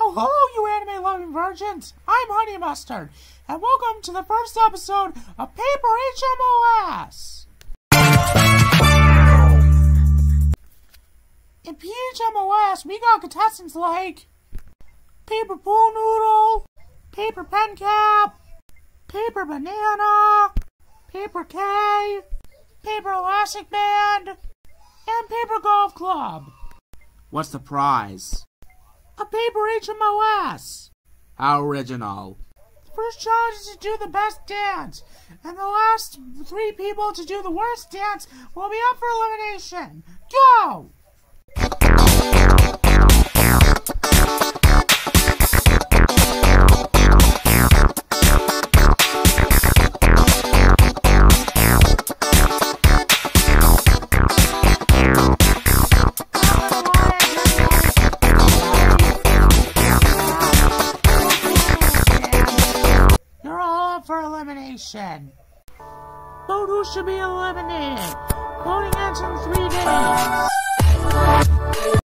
Well, hello, you anime-loving virgins. I'm Honey Mustard, and welcome to the first episode of Paper HMOS. In PHMOS, we got contestants like Paper Pool Noodle, Paper Pen Cap, Paper Banana, Paper K, Paper Elastic Band, and Paper Golf Club. What's the prize? A Paper HMOS. How original. The first challenge is to do the best dance, and the last 3 people to do the worst dance will be up for elimination. Go! For elimination. Vote who should be eliminated.